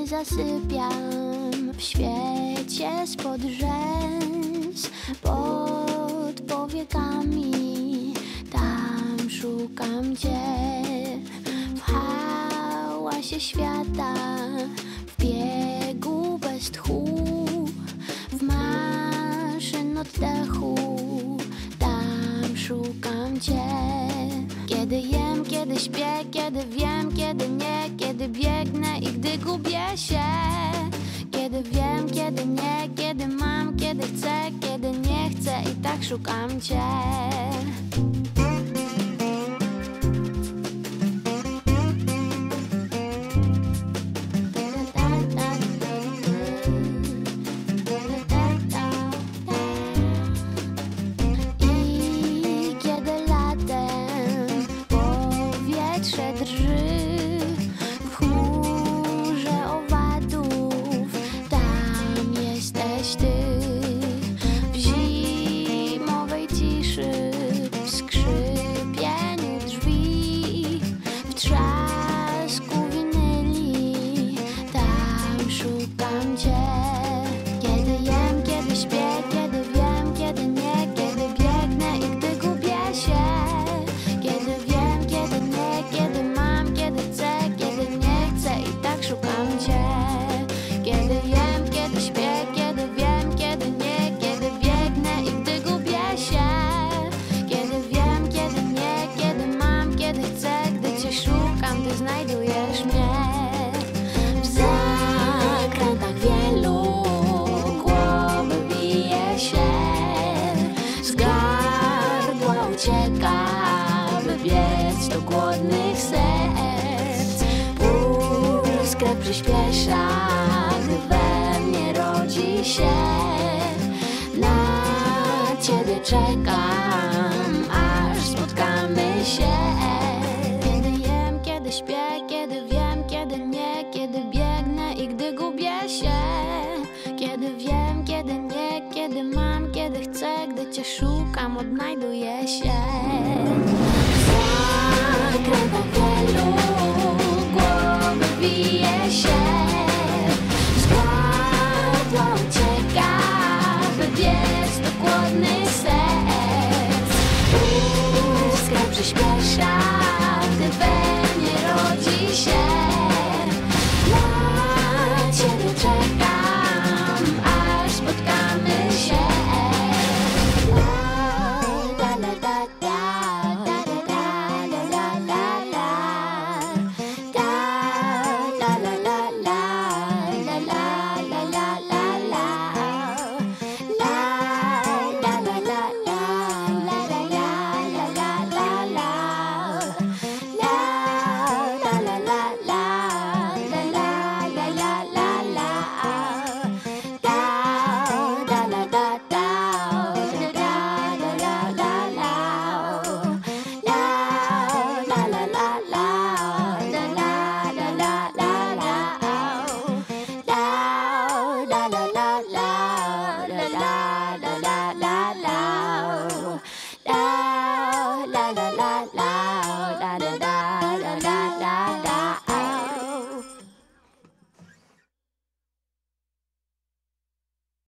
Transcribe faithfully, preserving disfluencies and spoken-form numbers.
zasypiam w świecie spod rzęs, pod powiekami, tam szukam Cię. W hałasie świata, w biegu bez tchu, w maszyn oddechu, tam szukam Cię. Kiedy jem, kiedy śpię, kiedy wiem, kiedy nie, kiedy biegnę i gdy gubię się. Kiedy wiem, kiedy nie, kiedy mam, kiedy chcę, kiedy nie chcę i tak szukam Cię. W chmurze owadów, tam jesteś Ty. W zimowej ciszy, w skrzypieniu drzwi, w trzasku winyli, tam szukam Cię. Kiedy jem, kiedy śpię, kiedy wiem, kiedy nie, kiedy biegnę i gdy gubię się. Kiedy wiem, kiedy nie, kiedy mam, kiedy chcę, kiedy nie chcę i tak szukam Cię. Kiedy jem, kiedy śpię, kiedy wiem, kiedy nie, kiedy biegnę i gdy gubię się. Kiedy wiem, kiedy nie, kiedy mam, kiedy chcę, gdy Cię szukam, Ty znajdujesz mnie. W zakrętach wielu głowy bije się, z gardła ucieka, by biec do głodnych serc. Puls, krew przyspiesza, gdy we mnie rodzi się. Na Ciebie czekam, aż spotkamy się. Kiedy jem, kiedy śpię, kiedy wiem, kiedy nie, kiedy biegnę i gdy gubię się. Kiedy wiem, kiedy nie, kiedy mam, kiedy chcę, gdy Cię szukam, odnajduję się.